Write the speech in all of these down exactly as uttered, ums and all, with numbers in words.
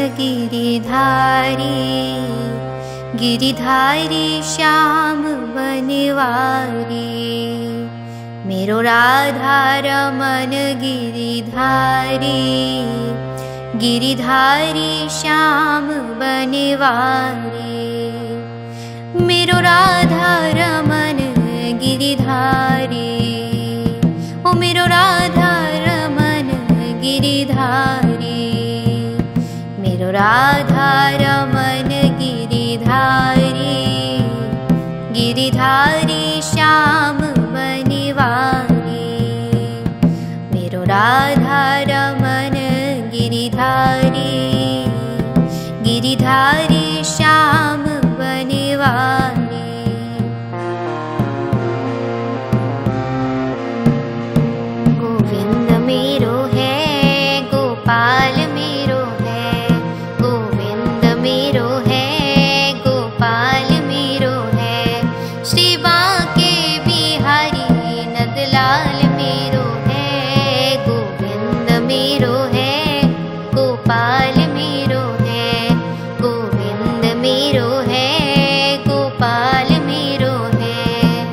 गिरिधारी, गिरिधारी श्याम बनवारी। मेरो राधा रमन गिरिधारी, गिरिधारी श्याम बनवारी। मेरो राधा रमन गिरिधारी, ओ मेरो राधा रमन गिरिधारी। मेरो राधा रमन गिरिधारी, गिरिधारी श्याम बनवारी। मेरो राधा रमन गिरिधारी, गिरिधारी श्याम बनवारी। गोविंद मेरो है, गोपाल मेरो है, गोविंद मेरो है, गोपाल मेरो है। श्री बांके बिहारी नंदलाल मेरो है, गोविंद मेरो है, गोपाल मेरो है, गोविंद मेरो है, गोपाल मेरो है।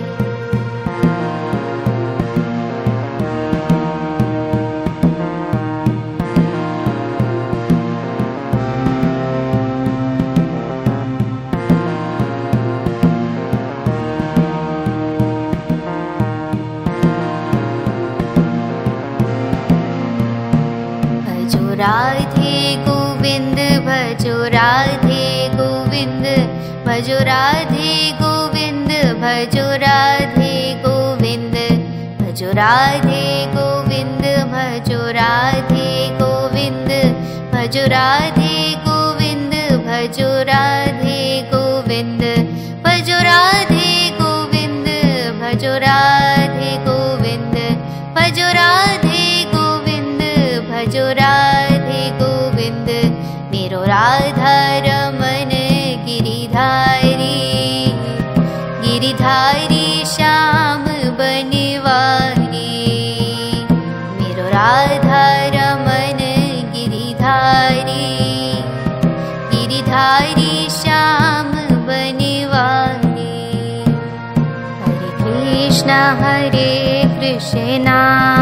भजो राधे गोविंद, भजो राधे गोविंद, भजो राधे गोविंद, भजो राधे गोविंद, भजो राधे गोविंद, भजो राधे गोविंद, भजो राधे गोविंद, भजो राधे गोविंद, भजो राधे गोविंद, भजो राधे गोविंद, भजो राधे गोविंद, भजो राधे गोविंद। मेरो राधा रमन गिरिधारी, गिरिधारी श्याम बनवारी। मेरो राधा रमन गिरिधारी, गिरिधारी श्याम बनवारी। हरे कृष्णा हरे कृष्णा,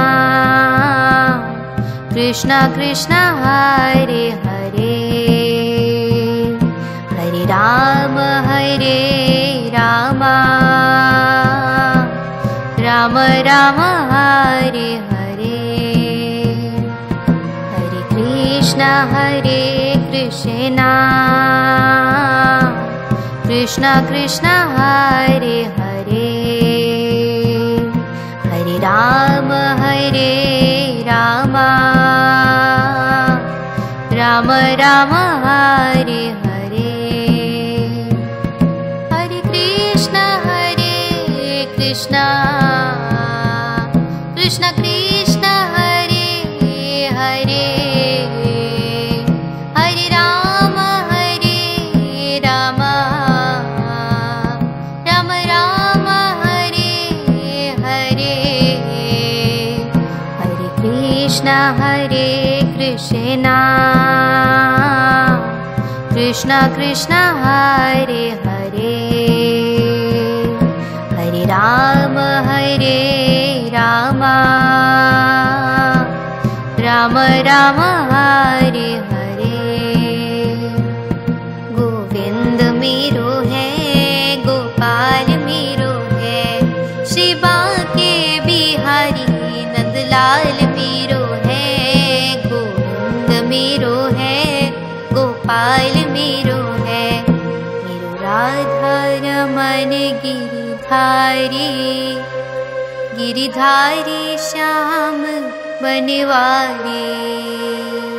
कृष्णा कृष्णा हरे हरे। हरे राम हरे राम, राम राम हरे हरे। हरे कृष्णा हरे कृष्णा, कृष्णा कृष्णा हरे हरे। हरे राम हरे राम, राम राम हरे हरे। हरे कृष्णा हरे कृष्णा, कृष्णा कृष्णा हरे हरे। हरे राम हरे राम, राम राम हरे हरे। हरे कृष्णा हरे कृष्णा, कृष्णा कृष्णा हरे हरे। हरे राम हरे राम, राम राम हरे हरे। गोविंद मेरो है, गोपाल मेरो है, श्री बांके बिहारी नंदलाल मेरो है। गोविंद मेरो है, गोपाल मेरो है। मेरो राधा रमन गिरिधारी, गिरिधारी श्याम बनवारी।